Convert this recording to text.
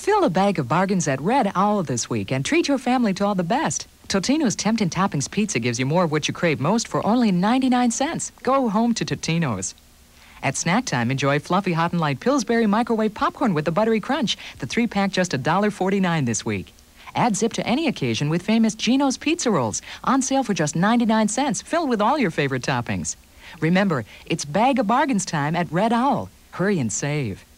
Fill a bag of bargains at Red Owl this week and treat your family to all the best. Totino's Temptin' Toppings Pizza gives you more of what you crave most for only 99 cents. Go home to Totino's. At snack time, enjoy fluffy hot and light Pillsbury microwave popcorn with the buttery crunch. The 3-pack just $1.49 this week. Add zip to any occasion with famous Gino's Pizza Rolls. On sale for just 99 cents, filled with all your favorite toppings. Remember, it's Bag of Bargains time at Red Owl. Hurry and save.